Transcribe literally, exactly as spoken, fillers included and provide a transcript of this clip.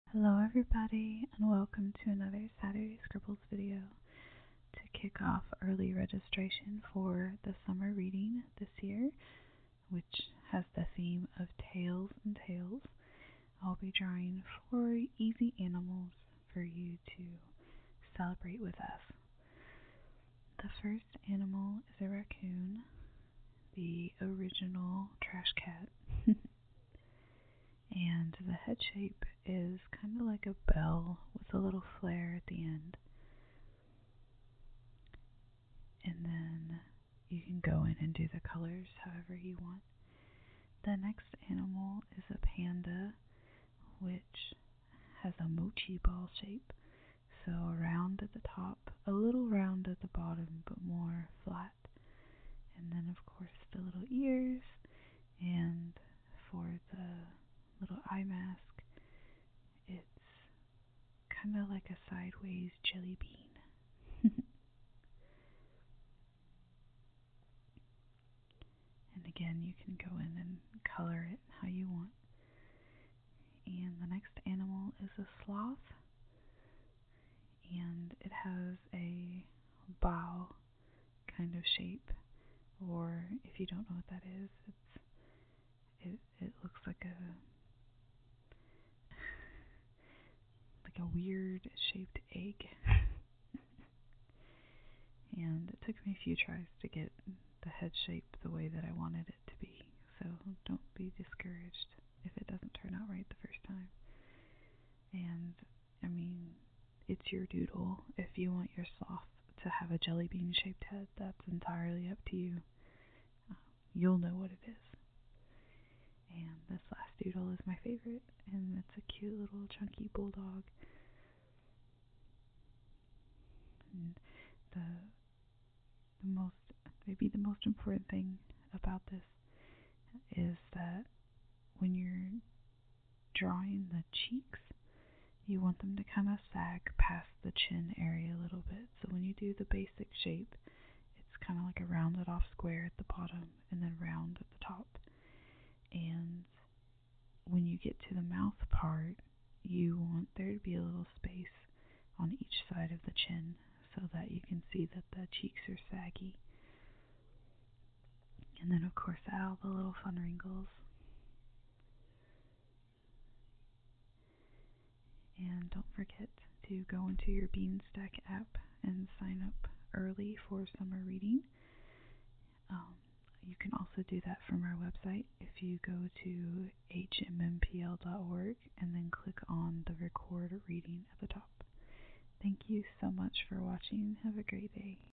Hello everybody, and welcome to another Saturday Scribbles video to kick off early registration for the summer reading this year, which has the theme of Tales and Tales. I'll be drawing four easy animals for you to celebrate with us. The first animal is a raccoon, the original trash cat. And the head shape is kind of like a bell with a little flare at the end. And then you can go in and do the colors however you want. The next animal is a panda, which has a mochi ball shape. So round at the top, a little round at the bottom, but more flat. And then of course the little ears, and for the little eye mask, it's kind of like a sideways jelly bean. And again, you can go in and color it how you want. And the next animal is a sloth, and it has a bow kind of shape, or if you don't know what that is, it's it it looks like a like a weird shaped egg. And it took me a few tries to get the head shape the way that I wanted it to be, so don't be discouraged if it doesn't turn out right the first time. And I mean, it's your doodle. If you want your sloth to have a jelly bean shaped head, that's entirely up to you. Uh, you'll know what it is. And this last doodle is my favorite, and it's a cute little chunky bulldog. And the the most, maybe the most important thing about this is that when you're drawing the cheeks, you want them to kind of sag past the chin area a little bit. So when you do the basic shape, it's kind of like a rounded off square at the bottom and then round at the top. And when you get to the mouth part, you want there to be a little space on each side of the chin so that you can see that the cheeks are saggy. And then of course add all the little fun wrinkles. And don't forget to go into your Beanstack app and sign up early for summer reading. Um, you can also do that from our website if you go to h m m p l dot org and then click on the record reading at the top. Thank you so much for watching. Have a great day.